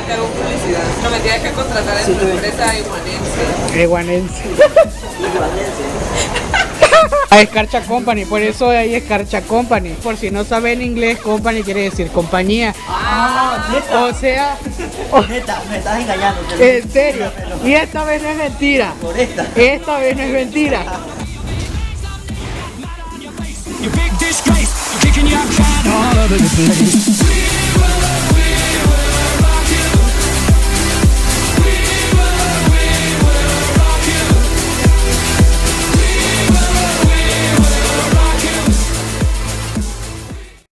te hago publicidad. No me tienes que contratar en tu empresa iguanense. Iguanense. Escarcha Company, por eso ahí Escarcha Company. Por si no saben inglés, company quiere decir compañía. ¿Neta? O sea, Neta, me estás engañando. en serio. Y esta vez no es mentira. Por esta. Esta vez no es mentira. You big disgrace, you're kicking your can all over the place.